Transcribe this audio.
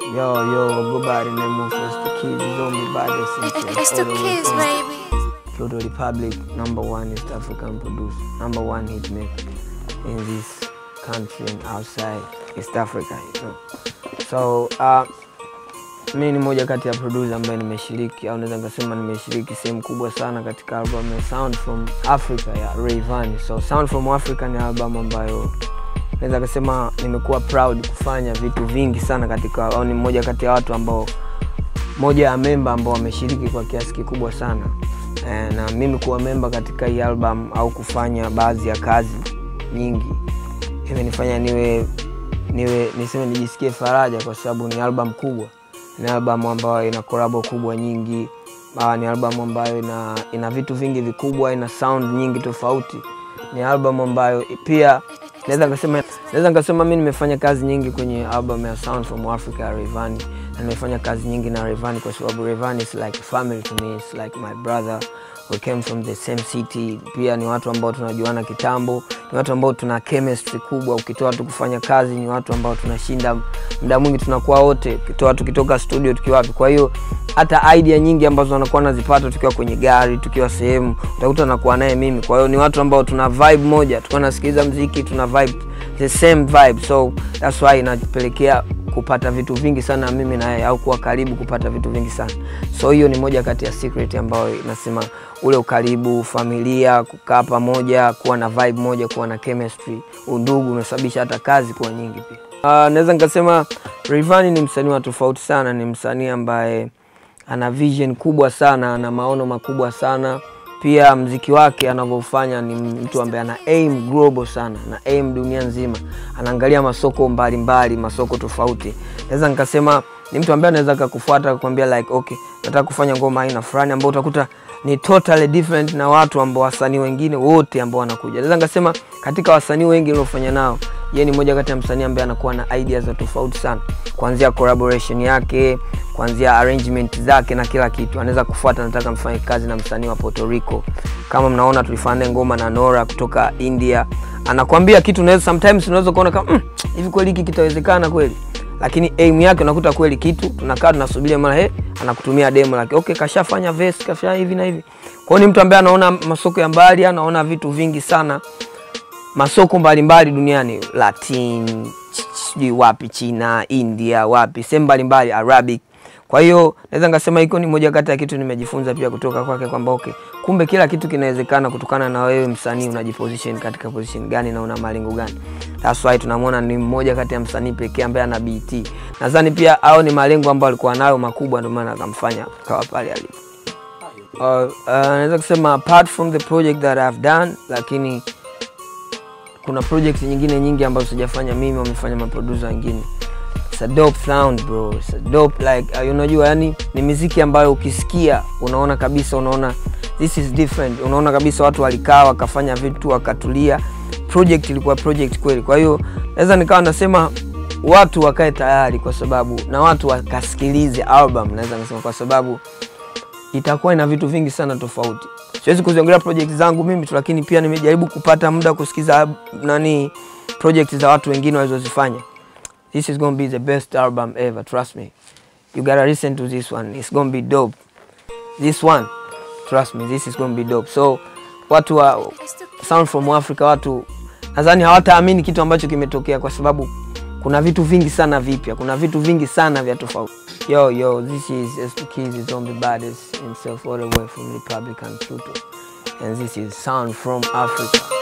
Yo, go by the name of S2kizzy, zombie baddest. S2kizzy, baby. Pluto Republic, #1 East African producer, #1 hit maker in this country and outside East Africa, you know. So, mimi ni moja kati ya producer ambaye nimeshiriki au naweza nikasema nimeshiriki sehemu kubwa sana katika album ya Sound from Africa ya Rayvanny. So Sound from Africa ni album ambayo naweza kusema nimekuwa proud kufanya vitu vingi sana katika, au ni moja kati ya watu ambao moja ya member ambao wameshiriki kwa kiasi kikubwa sana. Na mimi kuwa member katika hii album au kufanya baadhi ya kazi nyingi imenifanya niseme nijisikie faraja, kwa sababu ni album kubwa. Ni album ambayo ina collabo kubwa nyingi. Ni album ambayo ina vitu vingi vikubwa, ina sound nyingi tofauti. Ni album ambayo pia naweza nikasema mimi nimefanya kazi nyingi kwenye album ya Sound from Africa ya Rayvanny. Na nimefanya kazi nyingi na Rayvanny kwa sababu Rayvanny is like a family to me, it's like my brother. We came from the same city. Pia ni watu ambao tunajuana kitambo, ni watu ambao tuna chemistry kubwa. Ukitoa tu kufanya kazi ni watu ambao tunashinda muda mwingi, tunakuwa wote tukitoka studio tukiwa wapi. Kwa hiyo hata idea nyingi ambazo wanakuwa nazipata tukiwa kwenye gari, tukiwa sehemu, utakuta nakuwa naye mimi. Kwa hiyo ni watu ambao tuna vibe moja, tukiwa nasikiliza muziki tuna vibe the same vibe. So that's why inapelekea kupata vitu vingi sana mimi na yeye, au kuwa karibu kupata vitu vingi sana. So hiyo ni moja kati ya secret ambayo inasema ule ukaribu, familia, kukaa pamoja, kuwa na vibe moja, kuwa na chemistry, undugu unasababisha hata kazi kuwa nyingi pia. Naweza nikasema Rayvanny ni msanii wa tofauti sana, ni msanii ambaye ana vision kubwa sana, ana maono makubwa sana. Pia muziki wake anavyofanya ni mtu ambaye ana aim global sana, na aim dunia nzima. Anaangalia masoko mbalimbali, masoko tofauti. Naweza nikasema ni mtu ambaye anaweza kukufuata kukwambia like okay, nataka kufanya ngoma aina fulani ambayo utakuta ni totally different na watu ambao wasanii wengine wote ambao wanakuja. Naweza nikasema katika wasanii wengi niliofanya nao, yeye ni moja kati ya msanii ambaye anakuwa na ideas za tofauti sana. Kuanzia collaboration yake, kuanzia arrangement zake na kila kitu. Anaweza kufuata, nataka mfanye kazi na msanii wa Puerto Rico. Kama mnaona tulifanya ngoma na Nora kutoka India. Anakuambia kitu unaweza sometimes unaweza kuona kama hivi kweli hiki kitawezekana kweli. Lakini aim yake unakuta kweli kitu, tunakaa tunasubiria mara anakutumia demo like okay, kashafanya verse, kashafanya hivi na hivi. Kwa hiyo ni mtu ambaye anaona masoko ya mbali, anaona vitu vingi sana. Masoko mbalimbali duniani, Latin, wapi, China, India, wapi, sehemu mbalimbali, Arabic. Kwa hiyo naweza ngasema iko ni moja kati ya kitu nimejifunza pia kutoka kwake kwamba okay, kumbe kila kitu kinawezekana kutokana na wewe msanii unajiposition katika position gani na una malengo gani. That's why tunamwona ni mmoja kati ya msanii pekee ambaye ana BT. Nadhani pia hao ni malengo ambayo alikuwa nayo makubwa, ndio maana akamfanya kawa pale alipo. Naweza kusema apart from the project that I've done, lakini kuna projects nyingine nyingi ambazo sijafanya mimi, wamefanya maproducer wengine. It's a dope sound bro, it's a dope like unajua yani ni muziki ambayo ukisikia unaona kabisa, unaona this is different, unaona kabisa watu walikaa wakafanya vitu wakatulia. Project ilikuwa project kweli. Kwa hiyo naweza nikawa nasema watu wakae tayari, kwa sababu na watu wakasikilize album, naweza nasema kwa sababu itakuwa ina vitu vingi sana tofauti. Siwezi kuziongelea project zangu mimi tu, lakini pia nimejaribu kupata muda kusikiza project za watu wengine walizozifanya. This is going to be the best album ever, trust me. You gotta listen to this one, it's going to be dope. This one, trust me, this is going to be dope. So watu wa Sound from Africa, watu nadhani hawataamini kitu ambacho kimetokea, kwa sababu kuna vitu vingi sana vipya, kuna vitu vingi sana vya tofauti. Yo, this is S2kizzy, zombie baddest himself all the way from Republic and Pluto. And this is Sound from Africa.